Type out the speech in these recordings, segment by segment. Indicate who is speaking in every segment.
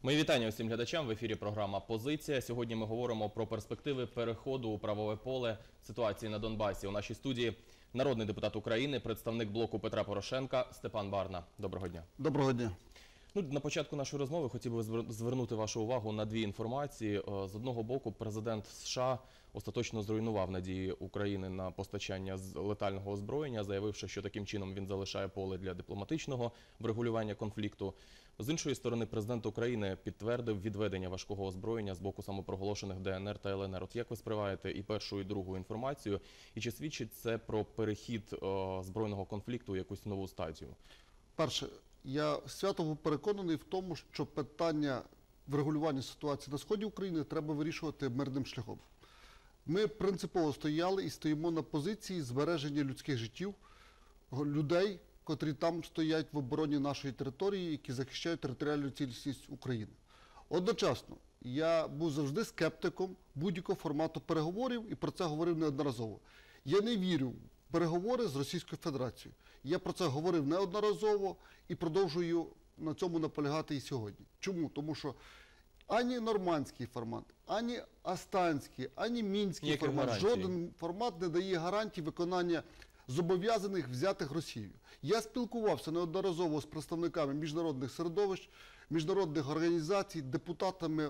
Speaker 1: Мої вітання усім глядачам. В ефірі програма «Позиція». Сьогодні ми говоримо про перспективи переходу у правове поле ситуації на Донбасі. У нашій студії народний депутат України, представник блоку Петра Порошенка Степан Барна. Доброго дня.
Speaker 2: Доброго дня.
Speaker 1: На початку нашої розмови хотів би звернути вашу увагу на дві інформації. З одного боку, президент США остаточно зруйнував надії України на постачання летального озброєння, заявивши, що таким чином він залишає поле для дипломатичного врегулювання конфлікту. З іншої сторони, президент України підтвердив відведення важкого озброєння з боку самопроголошених ДНР та ЛНР. От як ви сприймаєте і першу, і другу інформацію? І чи свідчить це про перехід збройного конфлікту у якусь нову стадію?
Speaker 2: Перше, я свято переконаний в тому, що питання врегулювання ситуації на сході України треба вирішувати мирним шляхом. Ми принципово стояли і стоїмо на позиції збереження людських життів, людей, котрі там стоять в обороні нашої території, які захищають територіальну цілісність України. Одночасно, я був завжди скептиком будь-якого формату переговорів і про це говорив неодноразово. Я не вірю в переговори з Російською Федерацією. Я про це говорив неодноразово і продовжую на цьому наполягати і сьогодні. Чому? Тому що ані нормандський формат, ані астанський, ані мінський формат, жоден формат не дає гарантій виконання зобов'язаних взятих Росією. Я спілкувався неодноразово з представниками міжнародних середовищ, міжнародних організацій, депутатами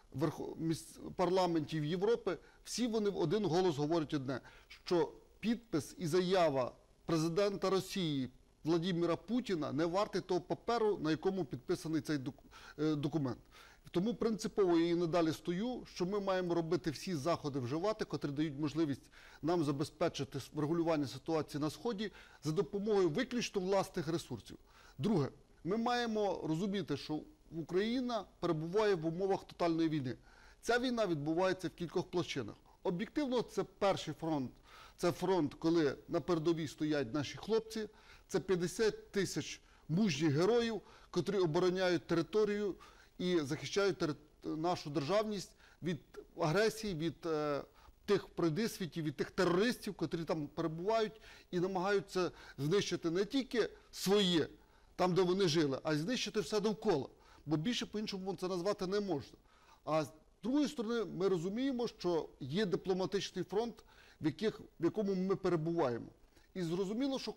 Speaker 2: парламентів Європи. Всі вони в один голос говорять одне, що підпис і заява президента Росії Владимира Путіна не вартий того паперу, на якому підписаний цей документ. Тому принципово я і надалі стою, що ми маємо робити всі заходи вживати, котрі дають можливість нам забезпечити врегулювання ситуації на Сході за допомогою виключно власних ресурсів. Друге, ми маємо розуміти, що Україна перебуває в умовах тотальної війни. Ця війна відбувається в кількох площинах. Об'єктивно, це перший фронт. Це фронт, коли на передовій стоять наші хлопці. Це 50 тисяч мужніх героїв, котрі обороняють територію і захищають нашу державність від агресії, від тих пройдисвітів, від тих терористів, котрі там перебувають і намагаються знищити не тільки своє, там, де вони жили, а й знищити все довкола. Бо більше по-іншому це назвати не можна. А з другої сторони, ми розуміємо, що є дипломатичний фронт, в якому ми перебуваємо. І зрозуміло, що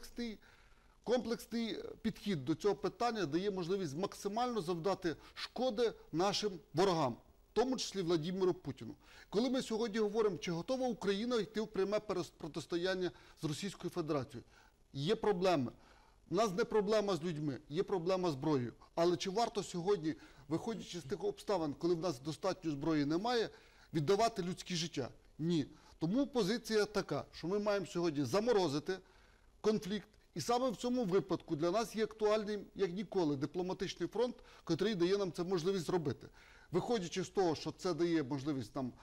Speaker 2: комплексний підхід до цього питання дає можливість максимально завдати шкоди нашим ворогам, в тому числі Владимиру Путіну. Коли ми сьогодні говоримо, чи готова Україна йти в пряме протистояння з Російською Федерацією, є проблеми. У нас не проблема з людьми, є проблема з зброєю. Але чи варто сьогодні, виходячи з тих обставин, коли в нас достатньо зброї немає, віддавати людське життя? Ні. Тому позиція така, що ми маємо сьогодні заморозити конфлікт. І саме в цьому випадку для нас є актуальним, як ніколи, дипломатичний фронт, який дає нам це можливість зробити. Виходячи з того, що це дає можливість нам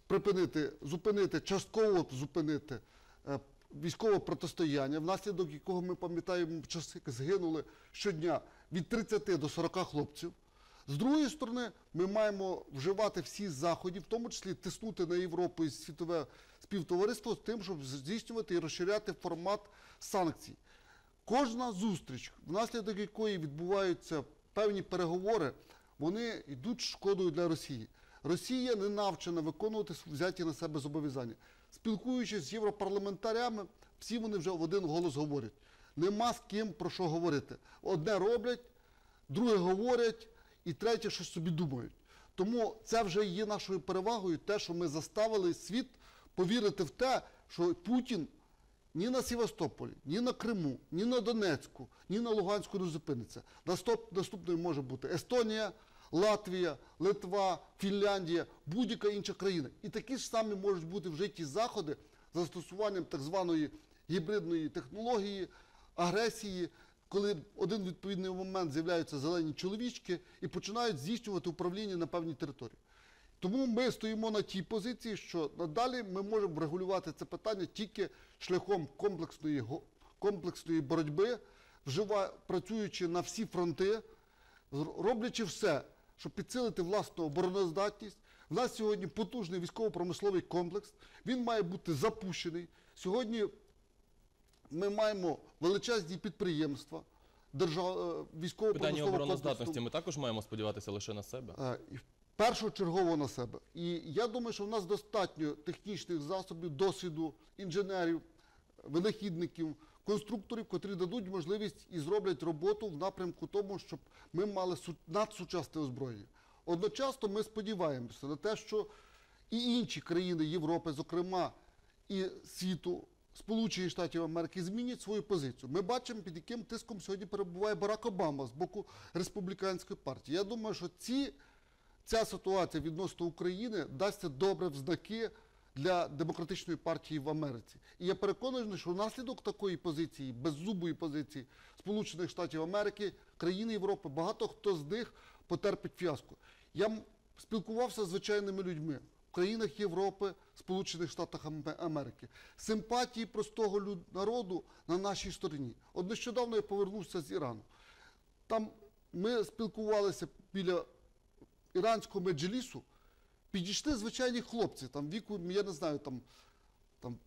Speaker 2: частково зупинити військове протистояння, внаслідок якого ми пам'ятаємо, часи згинули щодня від 30 до 40 хлопців. З другої сторони, ми маємо вживати всі заходи, в тому числі тиснути на Європу і світове співтовариство з тим, щоб здійснювати і розширяти формат санкцій. Кожна зустріч, внаслідок якої відбуваються певні переговори, вони йдуть шкодою для Росії. Росія не навчена виконувати взяті на себе зобов'язання. Спілкуючись з європарламентарями, всі вони вже в один голос говорять. Нема з ким про що говорити. Одне роблять, друге говорять, і третє щось собі думають. Тому це вже є нашою перевагою, те, що ми заставили світ повірити в те, що Путін ні на Севастополі, ні на Криму, ні на Донецьку, ні на Луганську не зупиниться. Наступною може бути Естонія, Латвія, Литва, Фінляндія, будь-яка інша країна. І такі ж самі можуть бути вжиті заходи з застосуванням так званої гібридної технології, агресії, коли в один відповідний момент з'являються зелені чоловічки і починають здійснювати управління на певній території. Тому ми стоїмо на тій позиції, що надалі ми можемо врегулювати це питання тільки шляхом комплексної боротьби, працюючи на всі фронти, роблячи все, щоб підсилити власну обороноздатність. У нас сьогодні потужний військово-промисловий комплекс, він має бути запущений. Сьогодні ми маємо величезні підприємства, військово-промислового
Speaker 1: Питання
Speaker 2: комплексу.
Speaker 1: обороноздатності ми також маємо сподіватися лише на себе?
Speaker 2: І першочергово на себе. І я думаю, що в нас достатньо технічних засобів, досвіду, інженерів, винахідників, конструкторів, котрі дадуть можливість і зроблять роботу в напрямку тому, щоб ми мали надсучасне озброєння. Одночасно ми сподіваємося на те, що і інші країни Європи, зокрема і світу, Сполучені Штатів Америки, змінять свою позицію. Ми бачимо, під яким тиском сьогодні перебуває Барак Обама з боку республіканської партії. Я думаю, що ця ситуація відносно України дасть добре в знаки для демократичної партії в Америці. І я переконаний, що внаслідок такої позиції, беззубої позиції Сполучених Штатів Америки, країни Європи, багато хто з них потерпить фіаско. Я спілкувався з звичайними людьми в країнах Європи, Сполучених Штатах Америки. Симпатії простого народу на нашій стороні. От нещодавно я повернувся з Ірану. Там ми спілкувалися біля іранського меджлісу, підійшли звичайні хлопці, там віку, я не знаю, там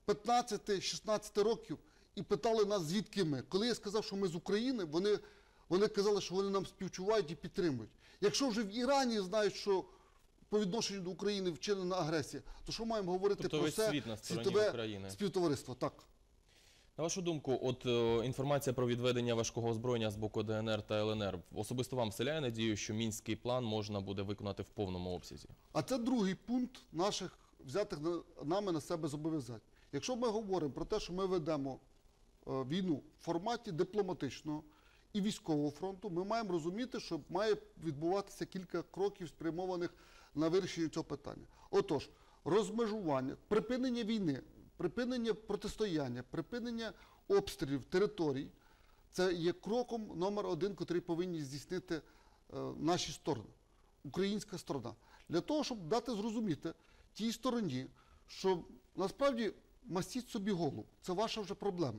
Speaker 2: 15-16 років, і питали нас, звідки ми. Коли я сказав, що ми з України, вони казали, що вони нам співчувають і підтримують. Якщо вже в Ірані знають, що по відношенню до України вчинена агресія, то що маємо говорити про це
Speaker 1: світ на стороні
Speaker 2: світове
Speaker 1: України.
Speaker 2: Співтовариство? Так.
Speaker 1: На вашу думку, от інформація про відведення важкого озброєння з боку ДНР та ЛНР особисто вам вселяє надію, що мінський план можна буде виконати в повному обсязі?
Speaker 2: А це другий пункт наших взятих нами на себе зобов'язань. Якщо ми говоримо про те, що ми ведемо війну в форматі дипломатичного і військового фронту, ми маємо розуміти, що має відбуватися кілька кроків, спрямованих на вирішення цього питання. Отож, розмежування, припинення війни, припинення протистояння, припинення обстрілів територій – це є кроком номер один, який повинні здійснити наші сторони, українська сторона. Для того, щоб дати зрозуміти тій стороні, що насправді мастіть собі голову, це ваша вже проблема.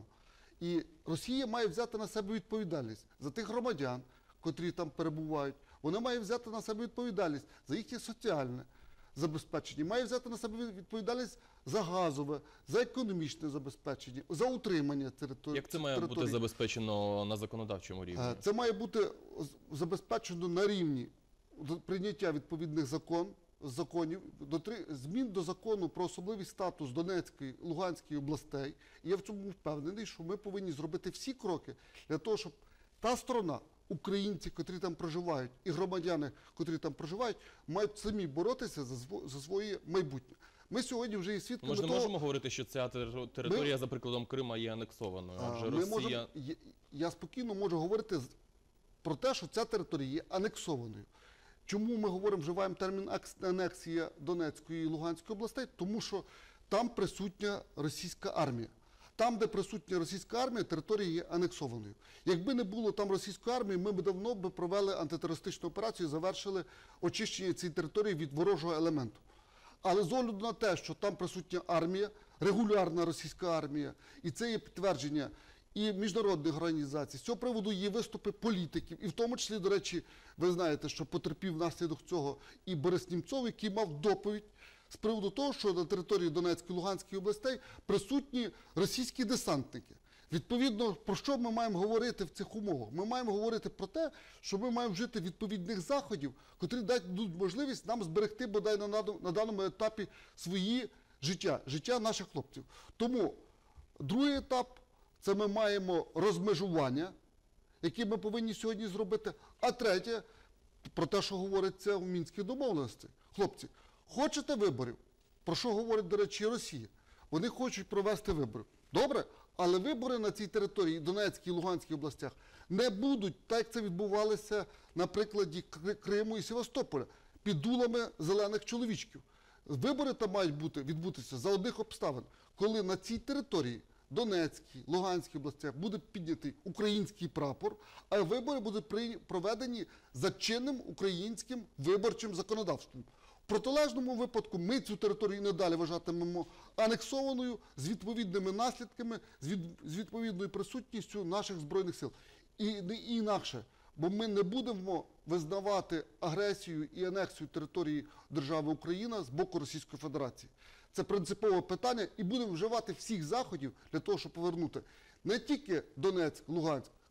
Speaker 2: І Росія має взяти на себе відповідальність за тих громадян, котрі там перебувають. Вона має взяти на себе відповідальність за їхнє соціальне забезпечення, має взяти на себе відповідальність за газове, за економічне забезпечення, за утримання території.
Speaker 1: Як це має бути забезпечено на законодавчому рівні?
Speaker 2: Це має бути забезпечено на рівні прийняття відповідних законів, змін до закону про особливий статус Донецької, Луганської областей. І я в цьому впевнений, що ми повинні зробити всі кроки для того, щоб та сторона, українці, котрі там проживають, і громадяни, котрі там проживають, мають самі боротися за своє майбутнє. Ми сьогодні вже є свідками
Speaker 1: Ми ж не
Speaker 2: того...
Speaker 1: можемо говорити, що ця територія, за прикладом Крима, є анексованою, адже Росія...
Speaker 2: Я спокійно можу говорити про те, що ця територія є анексованою. Чому ми вживаємо термін анексія Донецької і Луганської областей? Тому що там присутня російська армія. Там, де присутня російська армія, територія є анексованою. Якби не було там російської армії, ми б давно провели антитерористичну операцію і завершили очищення цієї території від ворожого елементу. Але з огляду на те, що там присутня армія, регулярна російська армія, і це є підтвердження і міжнародних організацій, з цього приводу є виступи політиків, і в тому числі, до речі, ви знаєте, що потерпів внаслідок цього і Борис Німцов, який мав доповідь з приводу того, що на території Донецької і Луганської областей присутні російські десантники. Відповідно, про що ми маємо говорити в цих умовах? Ми маємо говорити про те, що ми маємо вжити відповідних заходів, котрі дадуть можливість нам зберегти, бодай на даному етапі, свої життя наших хлопців. Тому другий етап – це ми маємо розмежування, яке ми повинні сьогодні зробити. А третє – про те, що говориться у Мінських домовленостях. Хлопці, хочете виборів? Про що говорить, до речі, Росія? Вони хочуть провести вибори. Добре? Але вибори на цій території, Донецькій і Луганській областях, не будуть, так як це відбувалося на прикладі Криму і Севастополя, під дулами зелених чоловічків. Вибори там мають відбутися за одних обставин, коли на цій території, Донецькій, Луганській областях, буде піднятий український прапор, а вибори будуть проведені за чинним українським виборчим законодавством. В протилежному випадку ми цю територію не далі вважатимемо анексованою, з відповідними наслідками, з відповідною присутністю наших Збройних сил. І не інакше, бо ми не будемо визнавати агресію і анексію території держави Україна з боку Російської Федерації. Це принципове питання, і будемо вживати всіх заходів для того, щоб повернути не тільки Донецьк, Луганськ,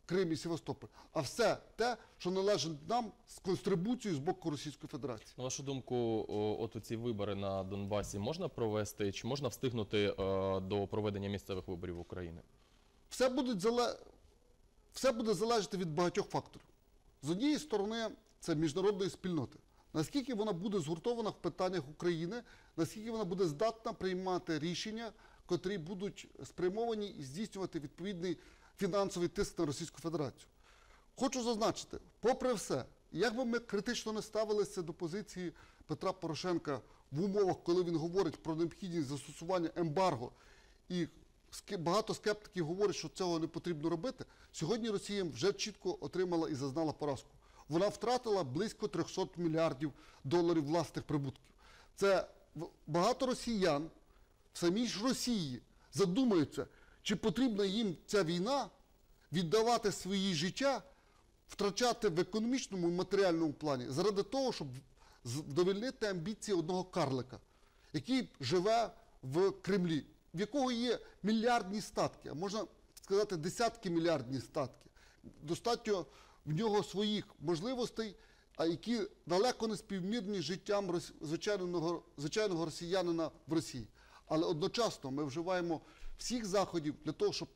Speaker 2: Крим і Севастополь, а все те, що належить нам з контрибуцією з боку Російської Федерації.
Speaker 1: На вашу думку, от ці вибори на Донбасі можна провести, чи можна встигнути до проведення місцевих виборів України?
Speaker 2: Все буде залежати від багатьох факторів. З однієї сторони, це міжнародної спільноти. Наскільки вона буде згуртована в питаннях України, наскільки вона буде здатна приймати рішення, котрі будуть спрямовані і здійснювати відповідний фінансовий тиск на Російську Федерацію. Хочу зазначити, попри все, як би ми критично не ставилися до позиції Петра Порошенка в умовах, коли він говорить про необхідність застосування ембарго, і багато скептиків говорять, що цього не потрібно робити, сьогодні Росія вже чітко отримала і зазнала поразку. Вона втратила близько 300 мільярдів доларів власних прибутків. Це багато росіян в самій ж Росії задумаються, чи потрібна їм ця війна, віддавати свої життя, втрачати в економічному і матеріальному плані, заради того, щоб вдовольнити амбіції одного карлика, який живе в Кремлі, в якого є мільярдні статки, а можна сказати десятки мільярдні статки. Достатньо в нього своїх можливостей, а які далеко не співмірні з життям звичайного росіянина в Росії. Але одночасно ми вживаємо всіх заходів для того, щоб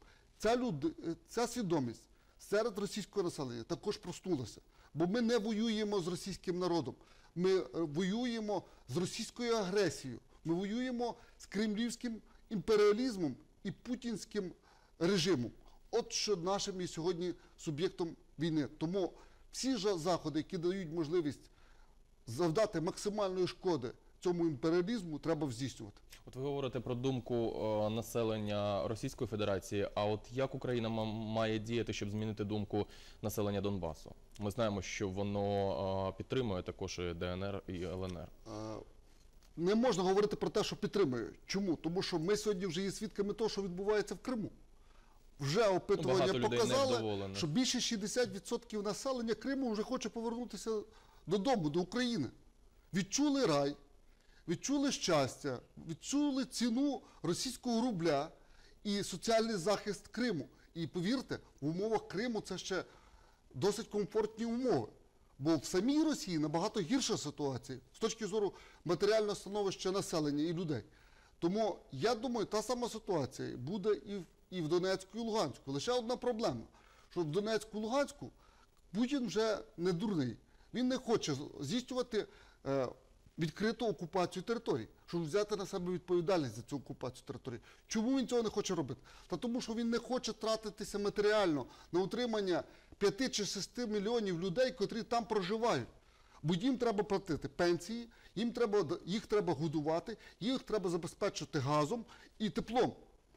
Speaker 2: ця свідомість серед російського населення також проснулася. Бо ми не воюємо з російським народом, ми воюємо з російською агресією, ми воюємо з кремлівським імперіалізмом і путінським режимом. От що нашим є сьогодні суб'єктом війни. Тому всі ж заходи, які дають можливість завдати максимальної шкоди цьому імперіалізму, треба здійснювати.
Speaker 1: От ви говорите про думку населення Російської Федерації, а от як Україна має діяти, щоб змінити думку населення Донбасу? Ми знаємо, що воно підтримує також і ДНР, і ЛНР.
Speaker 2: Не можна говорити про те, що підтримує. Чому? Тому що ми сьогодні вже є свідками того, що відбувається в Криму. Вже опитування показали, що більше 60% населення Криму вже хоче повернутися додому, до України. Відчули рай, відчули щастя, відчули ціну російського рубля і соціальний захист Криму. І повірте, в умовах Криму це ще досить комфортні умови. Бо в самій Росії набагато гірша ситуація з точки зору матеріального становища населення і людей. Тому, я думаю, та сама ситуація буде і в Донецьку, і Луганську. Лише одна проблема, що в Донецьку і Луганську Путін вже не дурний. Він не хоче здійснювати відкриту окупацію територій, щоб взяти на себе відповідальність за цю окупацію територій. Чому він цього не хоче робити? Та тому, що він не хоче тратитися матеріально на утримання 5 чи 6 мільйонів людей, котрі там проживають. Бо їм треба платити пенсії, їх треба годувати, їх треба забезпечити газом і теплом.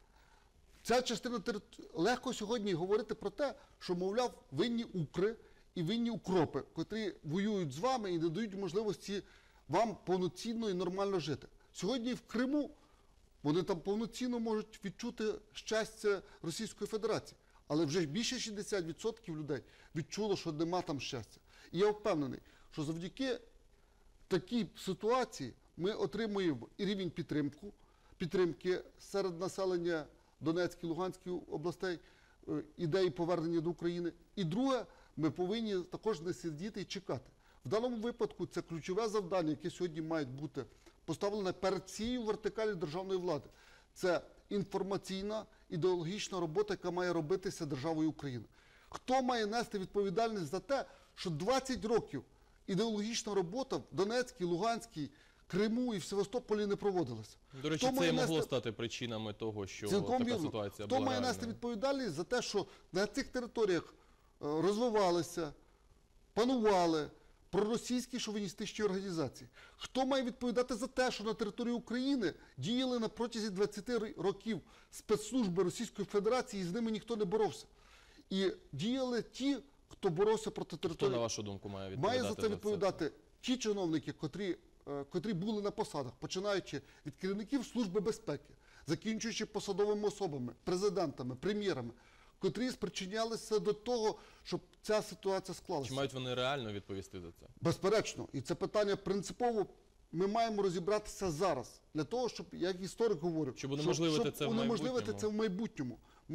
Speaker 2: Ця частина легко сьогодні говорити про те, що, мовляв, винні укри і винні укропи, котрі воюють з вами і не дають можливості вам повноцінно і нормально жити. Сьогодні в Криму вони там повноцінно можуть відчути щастя Російської Федерації. Але вже більше 60% людей відчуло, що нема там щастя. І я впевнений, що завдяки такій ситуації ми отримуємо і рівень підтримки серед населення Донецької, Луганської областей, ідеї повернення до України. І друге, ми повинні також не сидіти і чекати. В даному випадку це ключове завдання, яке сьогодні має бути поставлене перед цією вертикалью державної влади. Це інформаційна, ідеологічна робота, яка має робитися державою України. Хто має нести відповідальність за те, що 20 років ідеологічна робота в Донецькій, Луганській, Криму і в Севастополі не проводилася?
Speaker 1: До речі, це і могло стати причинами того, що така ситуація була.
Speaker 2: Хто має нести відповідальність за те, що на цих територіях розвивалися, панували проросійські шовіністичні організації? Хто має відповідати за те, що на території України діяли на протязі 20 років спецслужби Російської Федерації і з ними ніхто не боровся? І діяли ті, хто боровся проти території.
Speaker 1: Хто, на вашу думку, має відповідати?
Speaker 2: Має за це відповідати ті чиновники, котрі були на посадах, починаючи від керівників Служби безпеки, закінчуючи посадовими особами, президентами, прем'єрами, котрі спричинялися до того, щоб ця ситуація склалася.
Speaker 1: Чи мають вони реально відповісти за це?
Speaker 2: Безперечно. І це питання принципово ми маємо розібратися зараз, для того, щоб, як історик говорив,
Speaker 1: Щоб унеможливити це в
Speaker 2: унеможливити це
Speaker 1: майбутньому.
Speaker 2: в майбутньому.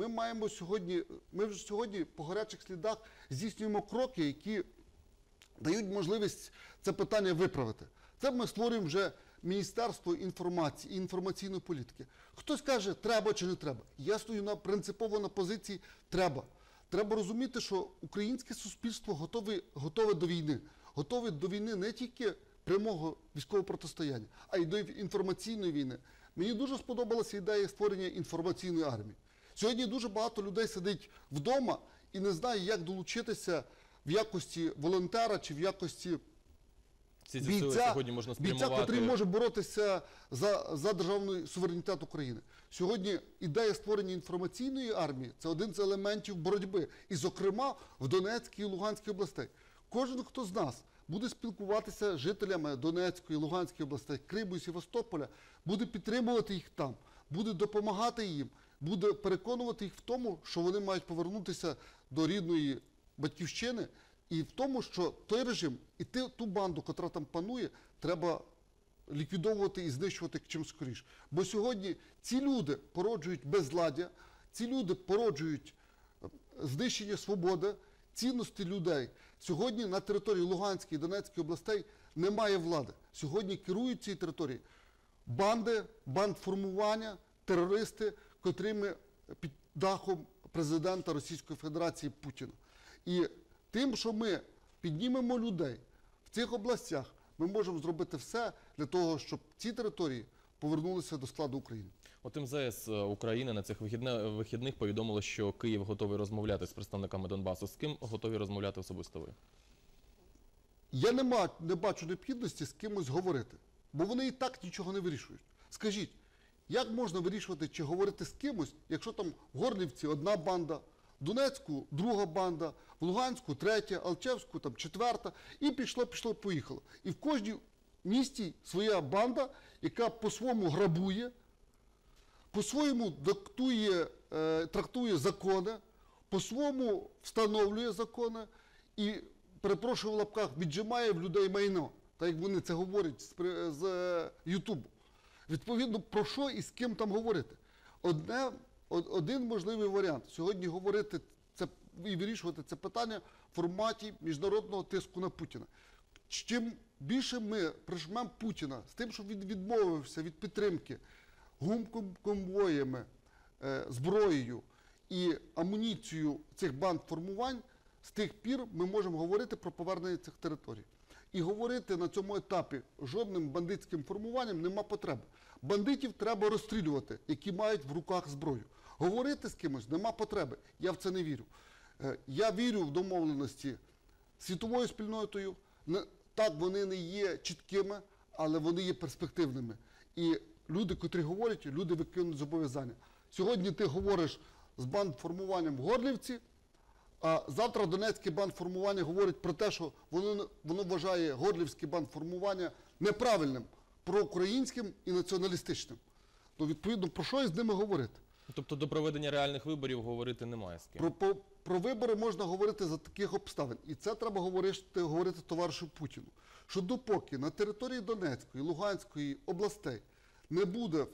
Speaker 2: Ми вже сьогодні по гарячих слідах здійснюємо кроки, які дають можливість це питання виправити. Це ми створюємо вже Міністерство інформації і інформаційної політики. Хтось каже, треба чи не треба. Я стою принципово на позиції треба. Треба розуміти, що українське суспільство готове до війни. Готове до війни не тільки прямого військового протистояння, а й до інформаційної війни. Мені дуже сподобалася ідея створення інформаційної армії. Сьогодні дуже багато людей сидить вдома і не знає, як долучитися в якості волонтера чи в якості
Speaker 1: Всі ці сили сьогодні можна
Speaker 2: бійця,
Speaker 1: спрямувати.
Speaker 2: який може боротися за державний суверенітет України. Сьогодні ідея створення інформаційної армії – це один з елементів боротьби. І, зокрема, в Донецькій і Луганській областей. Кожен, хто з нас буде спілкуватися з жителями Донецької і Луганської областей, Криму і Севастополя, буде підтримувати їх там, буде допомагати їм, буде переконувати їх в тому, що вони мають повернутися до рідної батьківщини, і в тому, що той режим і ту банду, яка там панує, треба ліквідовувати і знищувати чим скоріше. Бо сьогодні ці люди породжують безладдя, ці люди породжують знищення свободи, цінності людей. Сьогодні на території Луганської і Донецької областей немає влади. Сьогодні керують цією територією банди, бандформування, терористи, котрими під дахом президента Російської Федерації Путіна. І тим, що ми піднімемо людей в цих областях, ми можемо зробити все для того, щоб ці території повернулися до складу України.
Speaker 1: От МЗС України на цих вихідних повідомило, що Київ готовий розмовляти з представниками Донбасу. З ким готові розмовляти особисто ви?
Speaker 2: Я не бачу необхідності з кимось говорити, бо вони і так нічого не вирішують. Скажіть, як можна вирішувати чи говорити з кимось, якщо там в Горлівці одна банда, в Донецьку друга банда, в Луганську третя, Алчевську там четверта, і поїхало. І в кожній місті своя банда, яка по-своєму грабує, по-своєму трактує закони, по-своєму встановлює закони і, перепрошую в лапках, віджимає в людей майно, так як вони це говорять з Ютубу. Відповідно, про що і з ким там говорити? Один можливий варіант – сьогодні говорити це і вирішувати це питання в форматі міжнародного тиску на Путіна. Чим більше ми прижмемо Путіна з тим, щоб він відмовився від підтримки гумконвоями, зброєю і амуніцією цих бандформувань, з тих пір ми можемо говорити про повернення цих територій. І говорити на цьому етапі жодним бандитським формуванням нема потреби. Бандитів треба розстрілювати, які мають в руках зброю. Говорити з кимось нема потреби. Я в це не вірю. Я вірю в домовленості з світовою спільнотою. Так, вони не є чіткими, але вони є перспективними. І люди, котрі говорять, люди виконують зобов'язання. Сьогодні ти говориш з бандформуванням в Горлівці, а завтра Донецьке бандформування говорить про те, що воно вважає Горлівське бандформування неправильним, проукраїнським і націоналістичним. То, відповідно, про що із ними говорити?
Speaker 1: Тобто до проведення реальних виборів говорити немає з ким?
Speaker 2: Про вибори можна говорити за таких обставин. І це треба говорити товаришу Путіну. Що допоки на території Донецької, Луганської областей не буде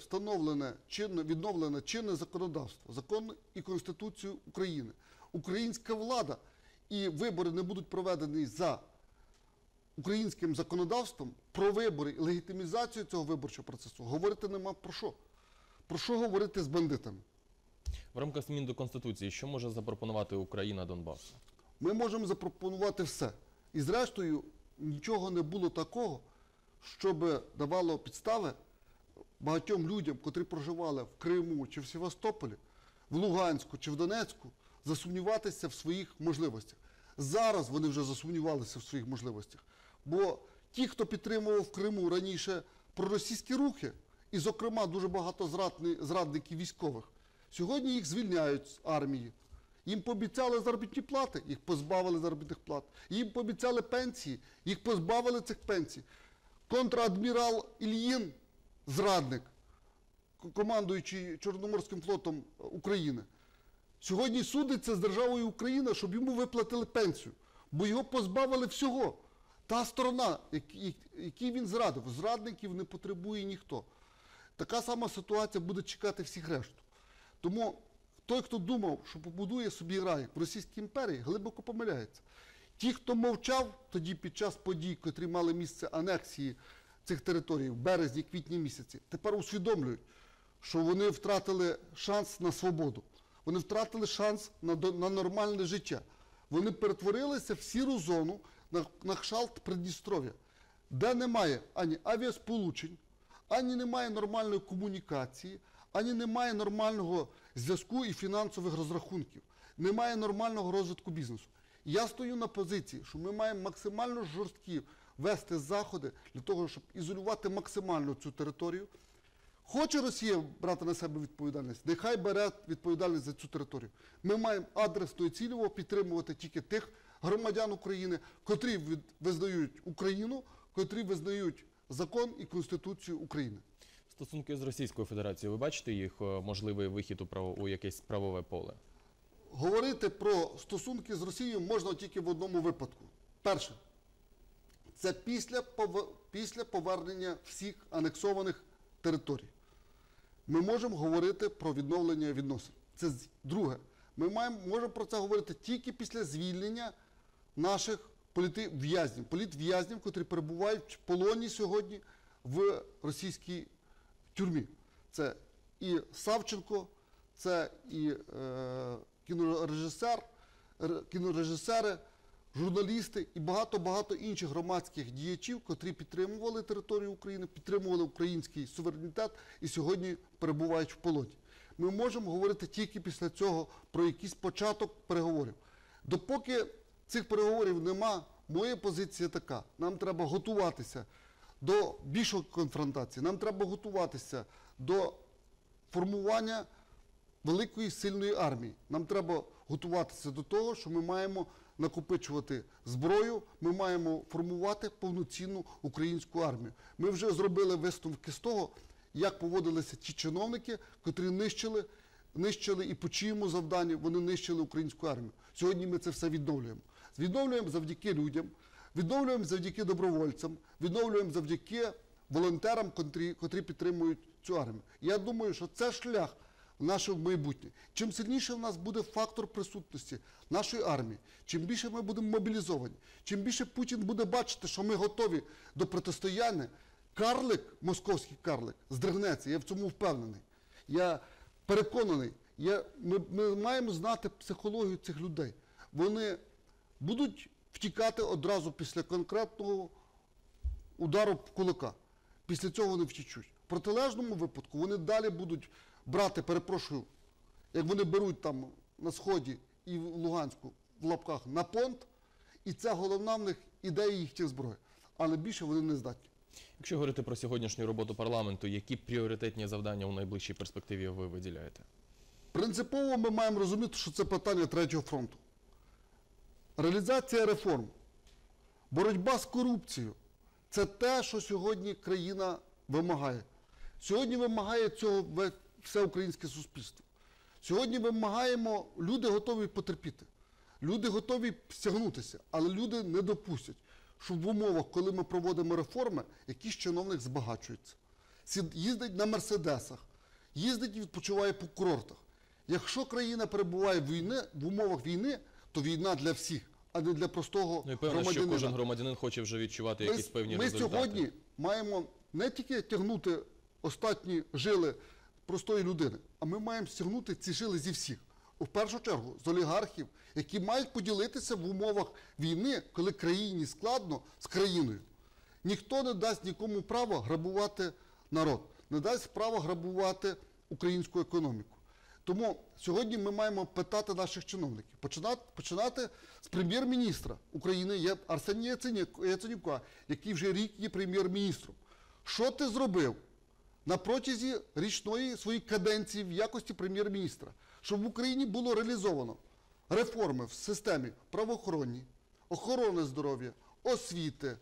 Speaker 2: відновлене чинне законодавство, закон і Конституцію України, українська влада і вибори не будуть проведені за українським законодавством, про вибори і легітимізацію цього виборчого процесу говорити нема про що. Про що говорити з бандитами?
Speaker 1: В рамках змін до Конституції, що може запропонувати Україна Донбасу?
Speaker 2: Ми можемо запропонувати все. І зрештою, нічого не було такого, щоб давало підстави багатьом людям, котрі проживали в Криму чи в Севастополі, в Луганську чи в Донецьку, засумніватися в своїх можливостях. Зараз вони вже засумнівалися в своїх можливостях. Бо ті, хто підтримував в Криму раніше проросійські рухи, і, зокрема, дуже багато зрадників військових, сьогодні їх звільняють з армії. Їм пообіцяли заробітні плати, їх позбавили заробітних плат. Їм пообіцяли пенсії, їх позбавили цих пенсій. Контрадмірал Ільїн, зрадник, командуючий Чорноморським флотом України, сьогодні судиться з державою Україна, щоб йому виплатили пенсію, бо його позбавили всього. та сторона, якій він зрадив. Зрадників не потребує ніхто. Така сама ситуація буде чекати всіх решту. Тому той, хто думав, що побудує собі рай в Російській імперії, глибоко помиляється. Ті, хто мовчав тоді під час подій, котрі мали місце анексії цих територій в березні, квітні місяці, тепер усвідомлюють, що вони втратили шанс на свободу. Вони втратили шанс на нормальне життя. Вони перетворилися в сіру зону на кшталт Придністров'я, де немає ані авіасполучень, ані немає нормальної комунікації, ані немає нормального зв'язку і фінансових розрахунків, немає нормального розвитку бізнесу. Я стою на позиції, що ми маємо максимально жорсткі вести заходи для того, щоб ізолювати максимально цю територію. Хоче Росія брати на себе відповідальність, нехай бере відповідальність за цю територію. Ми маємо адресно і цільово підтримувати тільки тих громадян України, котрі визнають Україну, котрі визнають закон і Конституцію України.
Speaker 1: Стосунки з Російською Федерацією, ви бачите їх можливий вихід у якесь правове поле?
Speaker 2: Говорити про стосунки з Росією можна тільки в одному випадку. Перше, це після повернення всіх анексованих територій. Ми можемо говорити про відновлення відносин. Це друге. Ми можемо про це говорити тільки після звільнення наших політв'язнів, котрі перебувають в полоні сьогодні в російській тюрмі. Це і Савченко, це і кінорежисери, журналісти і багато-багато інших громадських діячів, котрі підтримували територію України, підтримували український суверенітет і сьогодні перебувають в полоні. Ми можемо говорити тільки після цього про якийсь початок переговорів. Допоки цих переговорів нема, моя позиція така. Нам треба готуватися до більшої конфронтації, нам треба готуватися до формування великої сильної армії. Нам треба готуватися до того, що ми маємо накопичувати зброю, ми маємо формувати повноцінну українську армію. Ми вже зробили висновки з того, як поводилися ті чиновники, котрі нищили і по чиєму завданню вони нищили українську армію. Сьогодні ми це все відновлюємо. Відновлюємо завдяки людям, відновлюємо завдяки добровольцям, відновлюємо завдяки волонтерам, котрі підтримують цю армію. Я думаю, що це шлях в наше майбутнє. Чим сильніше в нас буде фактор присутності нашої армії, чим більше ми будемо мобілізовані, чим більше Путін буде бачити, що ми готові до протистояння, московський карлик, здригнеться. Я в цьому впевнений. Я переконаний. Ми маємо знати психологію цих людей. Вони будуть втікати одразу після конкретного удару кулака. Після цього вони втічуть. В протилежному випадку вони далі будуть брати, перепрошую, як вони беруть там на Сході і в Луганську, в лапках, на понт, і це головна в них ідея їхніх зброї. Але більше вони не здатні.
Speaker 1: Якщо говорити про сьогоднішню роботу парламенту, які пріоритетні завдання у найближчій перспективі ви виділяєте?
Speaker 2: Принципово ми маємо розуміти, що це питання третього фронту. Реалізація реформ, боротьба з корупцією – це те, що сьогодні країна вимагає. Сьогодні вимагає цього все українське суспільство. Сьогодні вимагаємо, люди готові потерпіти, люди готові стягнутися, але люди не допустять, що в умовах, коли ми проводимо реформи, якийсь чиновник збагачується. Їздить на мерседесах, їздить і відпочиває по курортах. Якщо країна перебуває в умовах війни, то війна для всіх, а не для простого громадянина.
Speaker 1: Ну і певно, що кожен громадянин хоче вже відчувати якісь певні результати.
Speaker 2: Ми сьогодні маємо не тільки тягнути останні жили простої людини, а ми маємо стягнути ці жили зі всіх. В першу чергу з олігархів, які мають поділитися в умовах війни, коли країні складно з країною. Ніхто не дасть нікому права грабувати народ, не дасть права грабувати українську економіку. Тому сьогодні ми маємо питати наших чиновників, починати з прем'єр-міністра України Арсенія Яценюка, який вже рік є прем'єр-міністром. Що ти зробив на протязі річної своєї каденції в якості прем'єр-міністра, щоб в Україні було реалізовано реформи в системі правоохоронній, охорони здоров'я, освіти,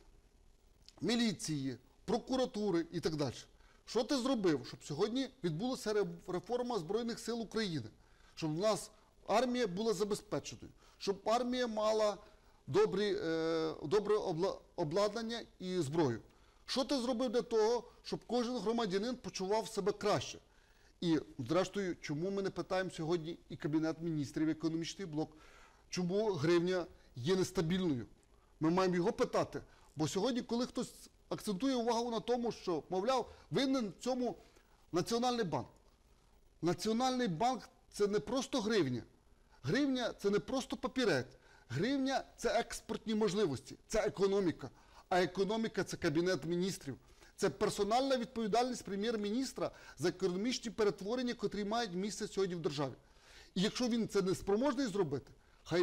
Speaker 2: міліції, прокуратури і так далі? Що ти зробив, щоб сьогодні відбулася реформа Збройних сил України? Щоб в нас армія була забезпеченою, щоб армія мала добре обладнання і зброю. Що ти зробив для того, щоб кожен громадянин почував себе краще? І, зрештою, чому ми не питаємо сьогодні і Кабінет міністрів, і економічний блок, чому гривня є нестабільною? Ми маємо його питати. Бо сьогодні, коли хтось акцентує увагу на тому, що, мовляв, винен в цьому Національний банк. Національний банк – це не просто гривня. Гривня – це не просто папірець. Гривня – це експортні можливості, це економіка. А економіка – це Кабінет міністрів. Це персональна відповідальність прем'єр-міністра за економічні перетворення, котрі мають місце сьогодні в державі. І якщо він це не спроможний зробити, хай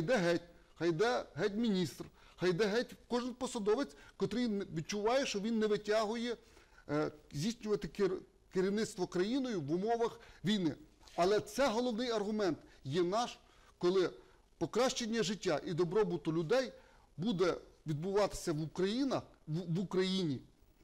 Speaker 2: йде геть міністр, хай йде геть кожен посадовець, котрий відчуває, що він не витягує здійснювати керівництво країною в умовах війни. Але це головний аргумент є наш, коли покращення життя і добробуту людей буде відбуватися в Україні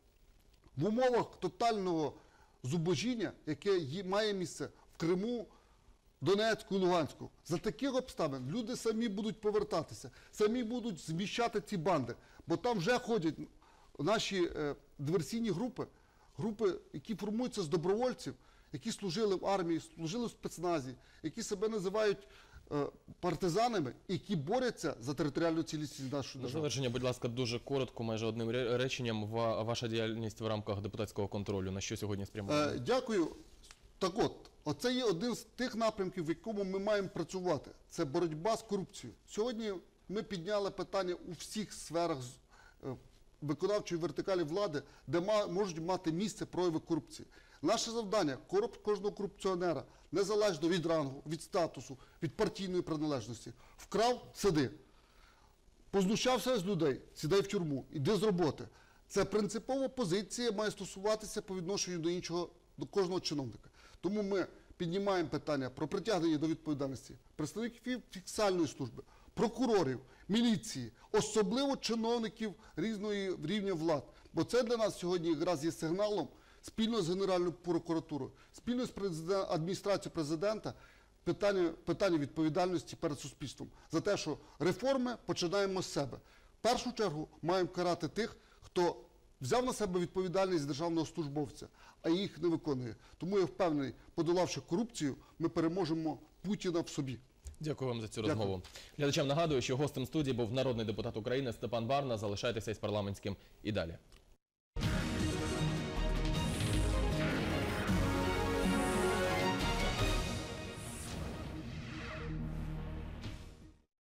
Speaker 2: в умовах тотального зубожіння, яке має місце в Криму, Донецьку, Луганську. За таких обставин люди самі будуть повертатися, самі будуть зміщати ці банди. Бо там вже ходять наші диверсійні групи, які формуються з добровольців, які служили в армії, служили в спецназі, які себе називають партизанами, які борються за територіальну цілісність нашої
Speaker 1: На
Speaker 2: держави.
Speaker 1: завершення, будь ласка, дуже коротко, майже одним реченням, ваша діяльність в рамках депутатського контролю, на що сьогодні спрямована?
Speaker 2: Дякую. Так от, оце є один з тих напрямків, в якому ми маємо працювати. Це боротьба з корупцією. Сьогодні ми підняли питання у всіх сферах виконавчої вертикалі влади, де можуть мати місце прояви корупції. Наше завдання – кожного корупціонера, незалежно від рангу, від статусу, від партійної приналежності. Вкрав – сиди. Познущався з людей – сідай в тюрму, іди з роботи. Це принципова позиція має стосуватися по відношенню до кожного чиновника. Тому ми піднімаємо питання про притягнення до відповідальності представників фіскальної служби, прокурорів, міліції, особливо чиновників різного рівня влад. Бо це для нас сьогодні якраз є сигналом спільно з Генеральною прокуратурою, спільно з адміністрацією президента питання відповідальності перед суспільством. За те, що реформи починаємо з себе. В першу чергу маємо карати тих, хто взяв на себе відповідальність державного службовця, а їх не виконує. Тому я впевнений, подолавши корупцію, ми переможемо Путіна в собі.
Speaker 1: Дякую вам за цю розмову. Глядачам нагадую, що гостем студії був народний депутат України Степан Барна. Залишайтеся із парламентським і далі.